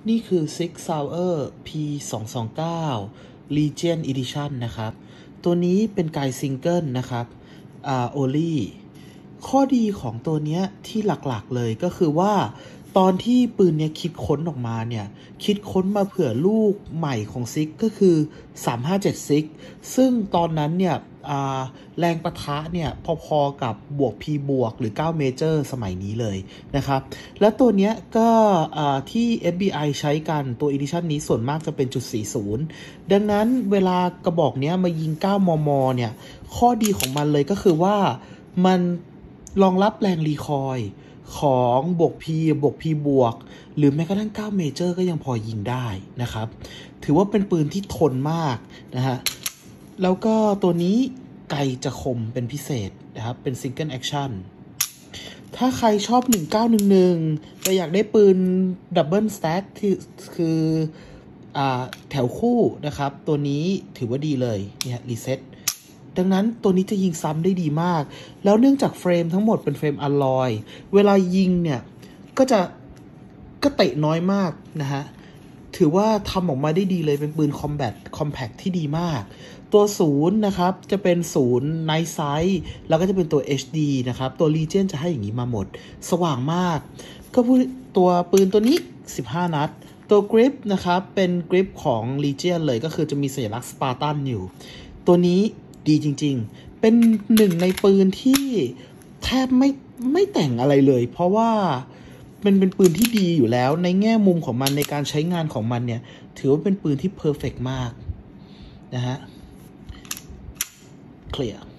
นี่คือ Six Sauer P229 Legion Edition นะครับ ตัวนี้เป็นไกด์ซิงเกิลนะครับโอลี่ข้อดีของตัวนี้ที่หลักๆเลยก็คือว่าตอนที่ปืนเนี้ยคิดค้นออกมาเนี่ยคิดค้นมาเผื่อลูกใหม่ของซิกก็คือ357ซิกซึ่งตอนนั้นเนี่ยแรงปะทะเนี่ยพอๆกับบวก P บวกหรือ9เมเจอร์สมัยนี้เลยนะครับและตัวเนี้ยก็ที่ FBI ใช้กันตัว Edition นี้ส่วนมากจะเป็นจุด40ดังนั้นเวลากระบอกเนี้ยมายิง9มมเนี่ยข้อดีของมันเลยก็คือว่ามันรองรับแรงรีคอยล์ของบวก P บวก P บวกหรือแม้กระทั่ง9เมเจอร์ก็ยังพอยิงได้นะครับถือว่าเป็นปืนที่ทนมากนะฮะแล้วก็ตัวนี้ไกจะคมเป็นพิเศษนะครับเป็น Single Action ถ้าใครชอบ1911แต่อยากได้ปืน Double Stack ที่คือแถวคู่นะครับตัวนี้ถือว่าดีเลยเนี่ยรีเซ็ตดังนั้นตัวนี้จะยิงซ้ำได้ดีมากแล้วเนื่องจากเฟรมทั้งหมดเป็นเฟรมอลลอยเวลายิงเนี่ยก็เตะน้อยมากนะฮะถือว่าทำออกมาได้ดีเลยเป็นปืนคอมแพคที่ดีมากตัว0นะครับจะเป็น0 Night Sight แล้วก็จะเป็นตัว HD นะครับตัว Legion จะให้อย่างนี้มาหมดสว่างมากก็ตัวปืนตัวนี้15นัดตัวกริปนะครับเป็นกริปของ Legion เลยก็คือจะมีสัญลักษณ์ Spartan อยู่ตัวนี้ดีจริงๆเป็นหนึ่งในปืนที่แทบไม่แต่งอะไรเลยเพราะว่าเป็นปืนที่ดีอยู่แล้วในแง่มุมของมันในการใช้งานของมันเนี่ยถือว่าเป็นปืนที่เพอร์เฟกต์มากนะฮะเคลียร์